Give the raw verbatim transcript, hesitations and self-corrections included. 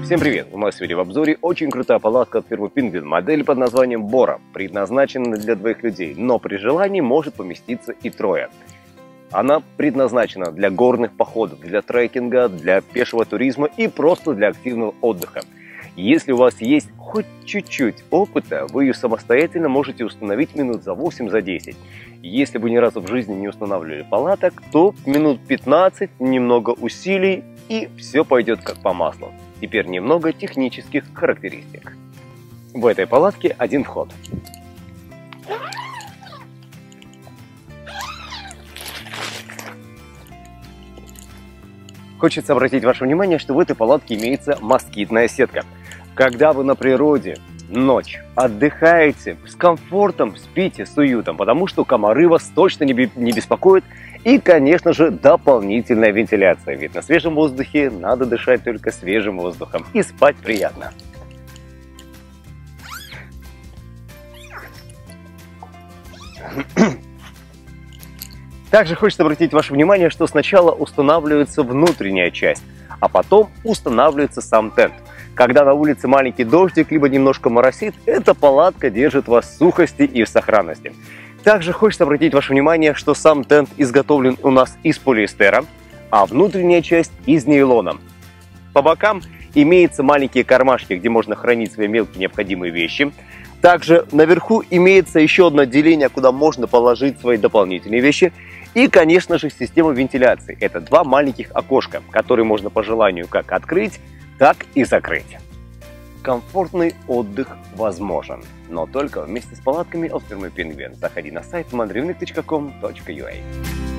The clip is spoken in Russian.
Всем привет! У нас сегодня в обзоре очень крутая палатка от фирмы Penguin. Модель под названием Bora. Предназначена для двоих людей, но при желании может поместиться и трое. Она предназначена для горных походов, для трекинга, для пешего туризма и просто для активного отдыха. Если у вас есть хоть чуть-чуть опыта, вы ее самостоятельно можете установить минут за восемь-десять. Если вы ни разу в жизни не устанавливали палаток, то минут пятнадцать, немного усилий и все пойдет как по маслу. Теперь немного технических характеристик. В этой палатке один вход. Хочется обратить ваше внимание, что в этой палатке имеется москитная сетка. Когда вы на природе, ночь, отдыхаете, с комфортом спите, с уютом, потому что комары вас точно не беспокоят. И, конечно же, дополнительная вентиляция, ведь на свежем воздухе надо дышать только свежим воздухом и спать приятно. Также хочется обратить ваше внимание, что сначала устанавливается внутренняя часть, а потом устанавливается сам тент. Когда на улице маленький дождик, либо немножко моросит, эта палатка держит вас в сухости и в сохранности. Также хочется обратить ваше внимание, что сам тент изготовлен у нас из полиэстера, а внутренняя часть из нейлона. По бокам имеются маленькие кармашки, где можно хранить свои мелкие необходимые вещи. Также наверху имеется еще одно отделение, куда можно положить свои дополнительные вещи. И, конечно же, система вентиляции. Это два маленьких окошка, которые можно по желанию как открыть, так и закрыть. Комфортный отдых возможен, но только вместе с палатками от фирмы Penguin. Заходи на сайт мандревник точка ком точка ю а.